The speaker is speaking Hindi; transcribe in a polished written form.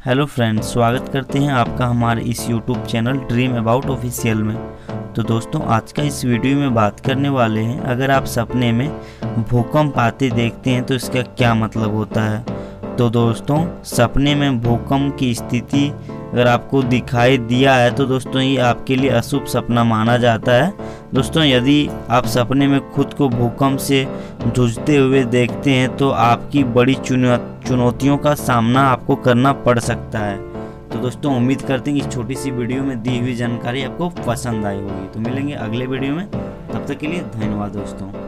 हेलो फ्रेंड्स, स्वागत करते हैं आपका हमारे इस YouTube channel dream about official में। तो दोस्तों, आज का इस वीडियो में बात करने वाले हैं, अगर आप सपने में भूकंप आते देखते हैं तो इसका क्या मतलब होता है। तो दोस्तों, सपने में भूकंप की स्थिति अगर आपको दिखाई दिया है तो दोस्तों ये आपके लिए अशुभ सपना माना जाता है। दोस्तों, यदि आप सपने में खुद को भूकंप से जूझते हुए देखते हैं तो आपकी बड़ी चुनौतियों का सामना आपको करना पड़ सकता है। तो दोस्तों, उम्मीद करते हैं कि इस छोटी सी वीडियो में दी हुई जानकारी आपको पसंद आई होगी। तो मिलेंगे अगले वीडियो में, तब तक के लिए धन्यवाद दोस्तों।